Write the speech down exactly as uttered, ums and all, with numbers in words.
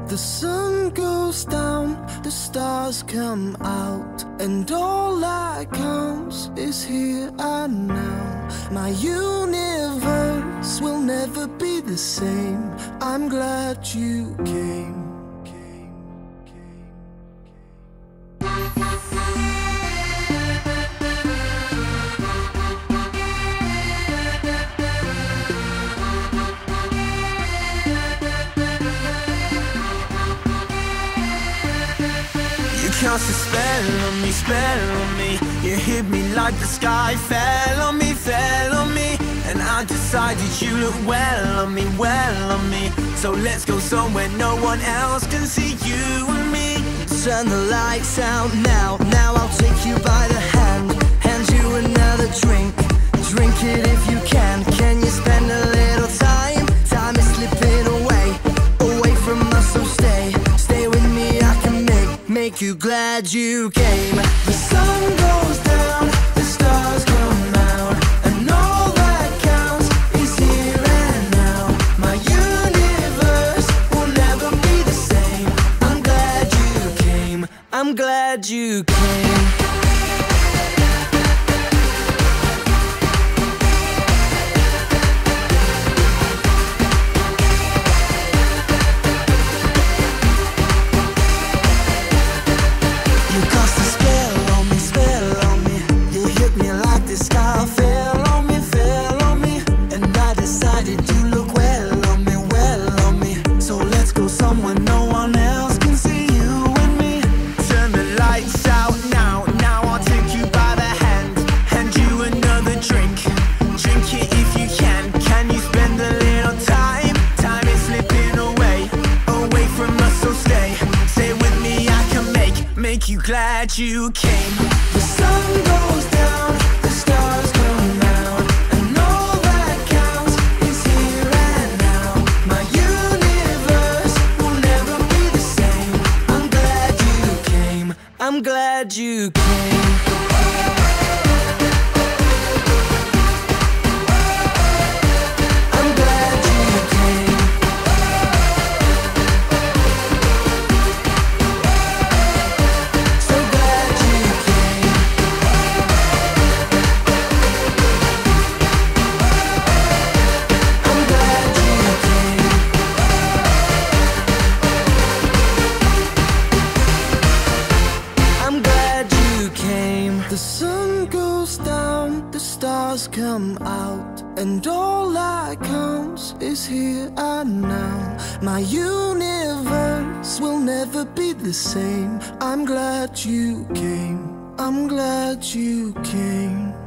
The sun goes down, the stars come out, and all that counts is here and now. My universe will never be the same. I'm glad you came. Cast a spell on me, spell on me. You hit me like the sky fell on me, fell on me. And I decided you look well on me, well on me. So let's go somewhere no one else can see you and me. Turn the lights out now, now I'll take you by the hand, hand you another drink. Drink it if you can. Can you spend a little time? Time is slipping away, away from us, so stay. Stay with me, I can make, make you glad you came. The sun goes down, the stars come out, and all that counts is here and now. My universe will never be the same. I'm glad you came. I'm glad you came. You glad you came. The sun goes down, the stars come out, and all that counts is here and now. My universe will never be the same. I'm glad you came. I'm glad you came. The sun goes down, the stars come out, and all that counts is here and now. My universe will never be the same. I'm glad you came. I'm glad you came.